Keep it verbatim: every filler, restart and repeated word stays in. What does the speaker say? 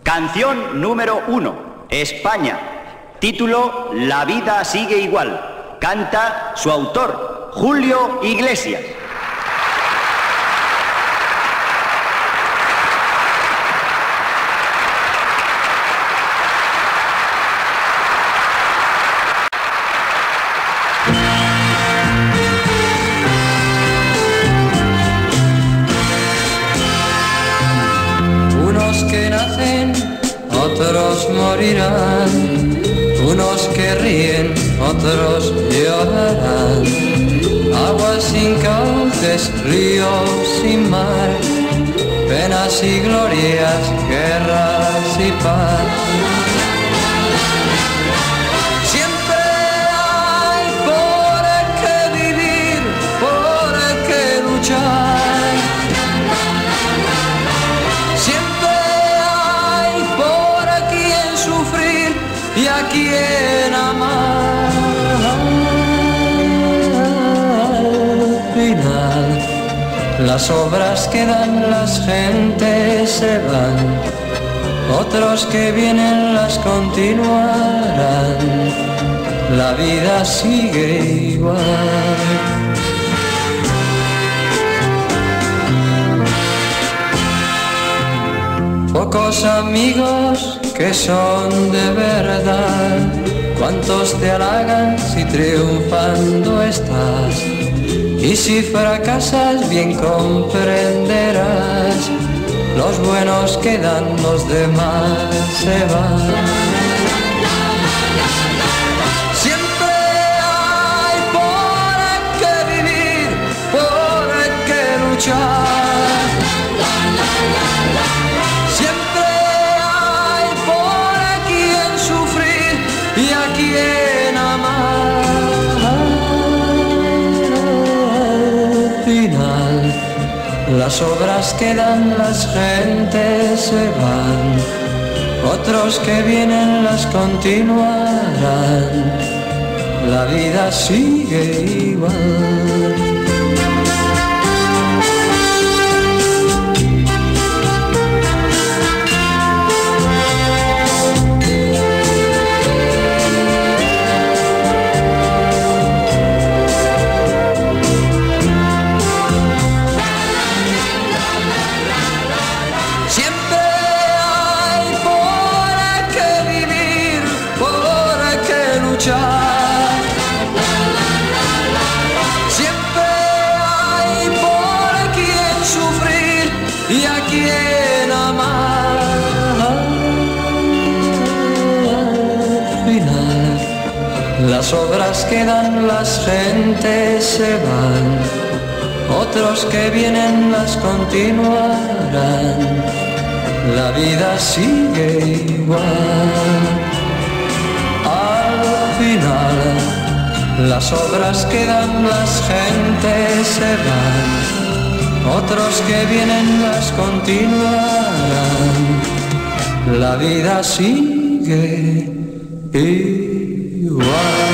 Canción número uno, España. Título, La vida sigue igual. Canta su autor, Julio Iglesias. Unos que nacen, otros morirán, unos que ríen, otros llorarán. Aguas sin cauces, ríos sin mar, penas y glorias, guerras y paz. Siempre hay por qué vivir, por qué luchar. Y a quien amar. Al final las obras quedan, las gentes se van, otros que vienen las continuarán. La vida sigue igual. Pocos amigos que son de verdad, cuántos te halagan si triunfando estás, y si fracasas bien comprenderás, los buenos quedan, los demás se van. Siempre hay por qué vivir, por qué luchar. Y a quien amar. Al final las obras quedan, las gentes se van, otros que vienen las continuarán. La vida sigue igual. Siempre hay por quien sufrir y a quien amar. Al final las obras quedan, las gentes se van, otros que vienen las continuarán. La vida sigue igual. Al final las obras quedan, las gentes se van, otros que vienen las continuarán. La vida sigue igual.